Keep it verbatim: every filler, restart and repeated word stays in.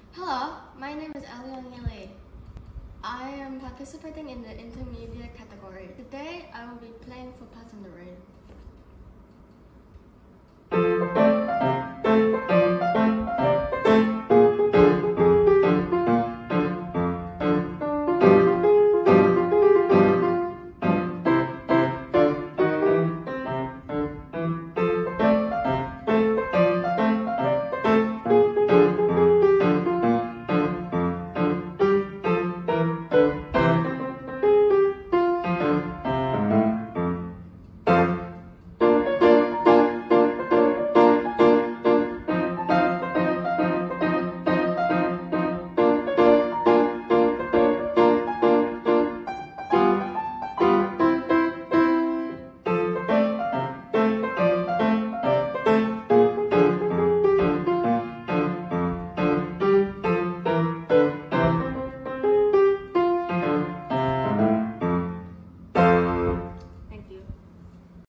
Hello, my name is Ellie Ng Yi. I am participating in the intermediate category. Today, I will be playing Footpath in the rain.